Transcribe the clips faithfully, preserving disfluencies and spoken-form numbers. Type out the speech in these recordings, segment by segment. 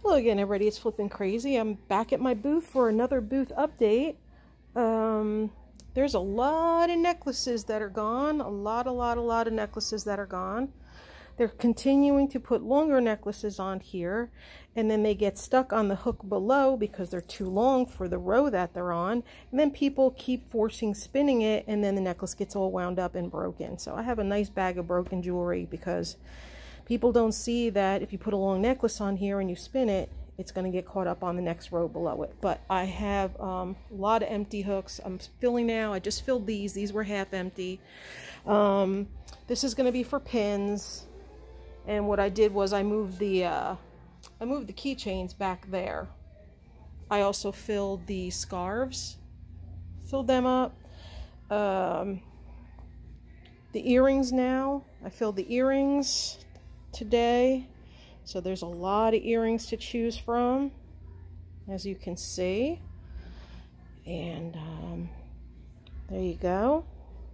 Hello again, everybody. It's Flippin' Crazy. I'm back at my booth for another booth update. Um, there's a lot of necklaces that are gone. A lot, a lot, a lot of necklaces that are gone. They're continuing to put longer necklaces on here, and then they get stuck on the hook below because they're too long for the row that they're on. And then people keep forcing spinning it, and then the necklace gets all wound up and broken. So I have a nice bag of broken jewelry because people don't see that if you put a long necklace on here and you spin it, it's going to get caught up on the next row below it. But I have um, a lot of empty hooks. I'm filling now. I just filled these. These were half empty. Um, this is going to be for pins. And what I did was I moved the uh, I moved the keychains back there. I also filled the scarves. Filled them up. Um, the earrings now. I filled the earrings today, so there's a lot of earrings to choose from, as you can see. And um, there you go.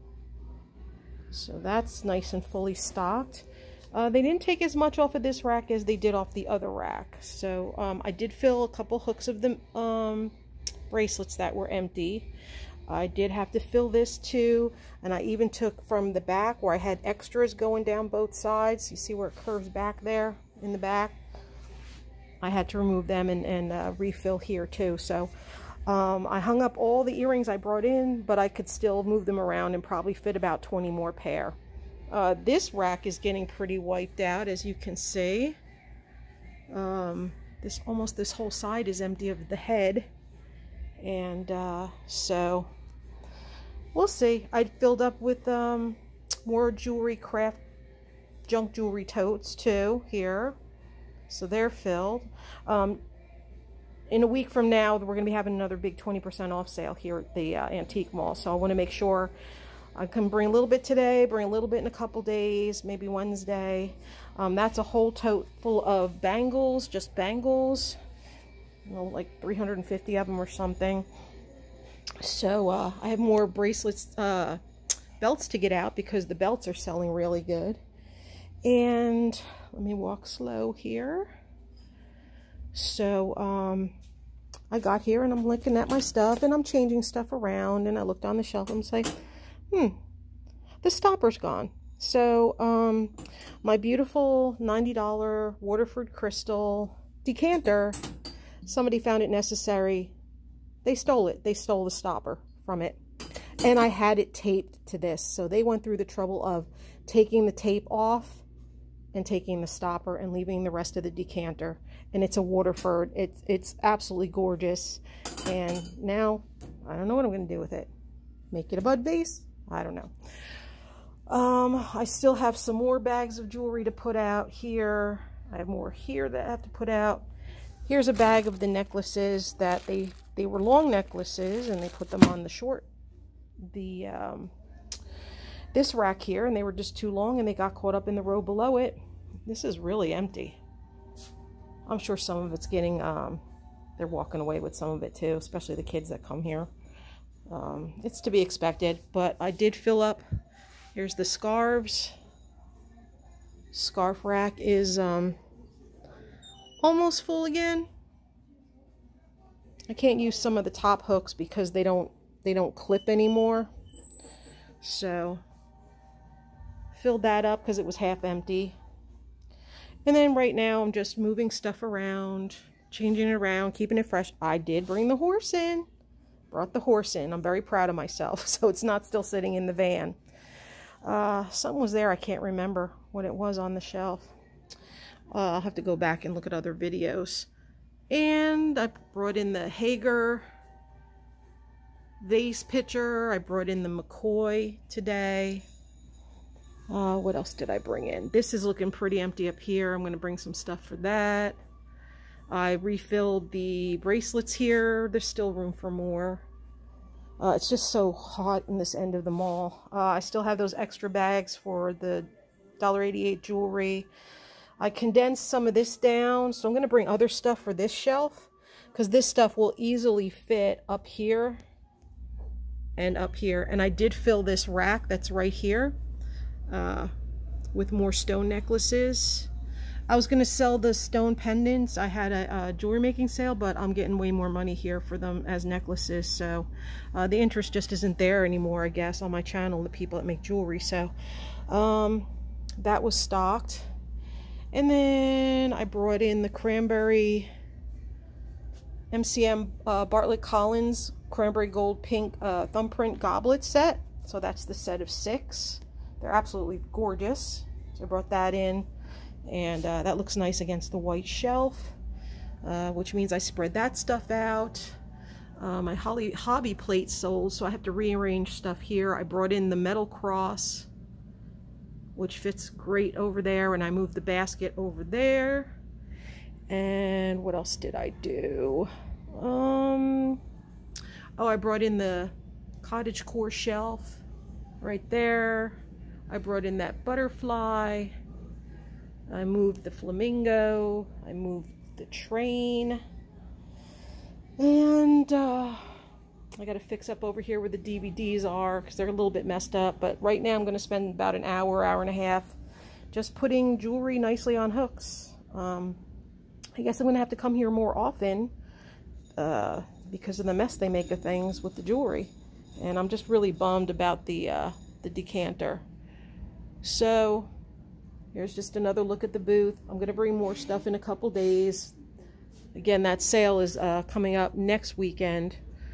So that's nice and fully stocked. Uh, they didn't take as much off of this rack as they did off the other rack. So um, I did fill a couple hooks of the um, bracelets that were empty. I did have to fill this too, and I even took from the back where I had extras going down both sides. You see where it curves back there in the back? I had to remove them and, and uh, refill here too. So um, I hung up all the earrings I brought in, but I could still move them around and probably fit about twenty more pair. Uh, this rack is getting pretty wiped out, as you can see. Um, this almost this whole side is empty of the head, and uh, so we'll see. I filled up with um, more jewelry, craft, junk jewelry totes too here. So they're filled. Um, in a week from now, we're going to be having another big twenty percent off sale here at the uh, Antique Mall. So I want to make sure I can bring a little bit today, bring a little bit in a couple days, maybe Wednesday. Um, that's a whole tote full of bangles, just bangles. You know, like three hundred fifty of them or something. So uh, I have more bracelets, uh, belts to get out because the belts are selling really good. And let me walk slow here. So um, I got here and I'm looking at my stuff and I'm changing stuff around, and I looked on the shelf and I'm like, hmm, the stopper's gone. So um, my beautiful ninety dollar Waterford Crystal decanter, somebody found it necessary. They stole it. They stole the stopper from it. And I had it taped to this. So they went through the trouble of taking the tape off and taking the stopper and leaving the rest of the decanter. And it's a Waterford. It's, it's absolutely gorgeous. And now, I don't know what I'm going to do with it. Make it a bud vase? I don't know. Um, I still have some more bags of jewelry to put out here. I have more here that I have to put out. Here's a bag of the necklaces that they, they were long necklaces, and they put them on the short, the, um, this rack here, and they were just too long, and they got caught up in the row below it. This is really empty. I'm sure some of it's getting, um, they're walking away with some of it too, especially the kids that come here. Um, it's to be expected, but I did fill up. Here's the scarves. Scarf rack is, um, almost full again. I can't use some of the top hooks because they don't they don't clip anymore. So filled that up because it was half empty. And then right now I'm just moving stuff around, changing it around, keeping it fresh. I did bring the horse in. Brought the horse in. I'm very proud of myself. So it's not still sitting in the van. Uh, something was there. I can't remember what it was on the shelf. Uh, I'll have to go back and look at other videos. And I brought in the Hager vase pitcher. I brought in the McCoy today. Uh, what else did I bring in? This is looking pretty empty up here. I'm going to bring some stuff for that. I refilled the bracelets here. There's still room for more. Uh, it's just so hot in this end of the mall. Uh, I still have those extra bags for the one dollar eighty-eight jewelry. I condensed some of this down, so I'm going to bring other stuff for this shelf, because this stuff will easily fit up here and up here. And I did fill this rack that's right here uh, with more stone necklaces. I was going to sell the stone pendants. I had a, a jewelry making sale, but I'm getting way more money here for them as necklaces. So uh, the interest just isn't there anymore, I guess, on my channel, the people that make jewelry. So um, that was stocked. And then I brought in the cranberry M C M uh, Bartlett Collins cranberry gold pink uh, thumbprint goblet set. So that's the set of six. They're absolutely gorgeous. So I brought that in. And uh, that looks nice against the white shelf, uh, which means I spread that stuff out. Uh, my Holly, hobby plate sold, so I have to rearrange stuff here. I brought in the metal cross, which fits great over there, and I moved the basket over there. And what else did I do? Um, oh, I brought in the cottage core shelf right there. I brought in that butterfly. I moved the flamingo, I moved the train, and uh, I got to fix up over here where the D V Ds are because they're a little bit messed up, but right now I'm going to spend about an hour, hour and a half just putting jewelry nicely on hooks. Um, I guess I'm going to have to come here more often uh, because of the mess they make of things with the jewelry, and I'm just really bummed about the, uh, the decanter. So here's just another look at the booth. I'm going to bring more stuff in a couple days. Again, that sale is uh, coming up next weekend.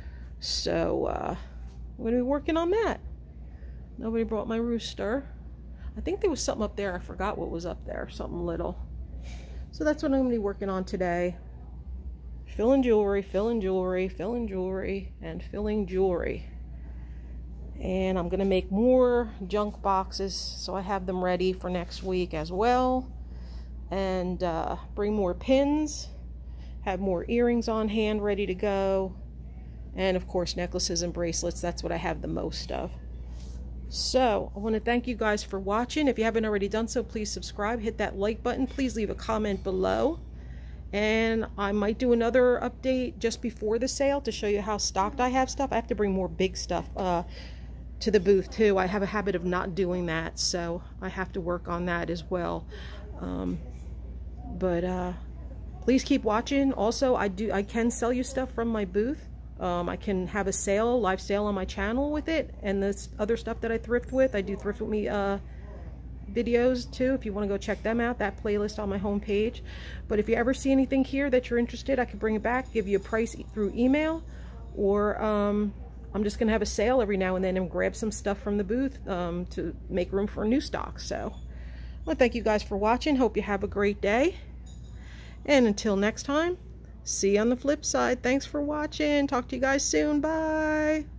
So uh, I'm going to be working on that. Nobody brought my rooster. I think there was something up there. I forgot what was up there. Something little. So that's what I'm going to be working on today. Filling jewelry, filling jewelry, filling jewelry, and filling jewelry. And I'm going to make more junk boxes so I have them ready for next week as well. And uh, bring more pins, have more earrings on hand ready to go. And of course necklaces and bracelets, that's what I have the most of. So I want to thank you guys for watching. If you haven't already done so, please subscribe, hit that like button, please leave a comment below. And I might do another update just before the sale to show you how stocked I have stuff. I have to bring more big stuff uh, to the booth too. I have a habit of not doing that, so I have to work on that as well. Um, but uh, please keep watching. Also, I do I can sell you stuff from my booth. Um, I can have a sale, live sale on my channel with it, and this other stuff that I thrift with. I do thrift with me uh, videos too. If you want to go check them out, that playlist on my homepage. But if you ever see anything here that you're interested, I can bring it back, give you a price through email, or um, I'm just going to have a sale every now and then and grab some stuff from the booth um, to make room for new stock. So, well, thank you guys for watching. Hope you have a great day. And until next time, see you on the flip side. Thanks for watching. Talk to you guys soon. Bye.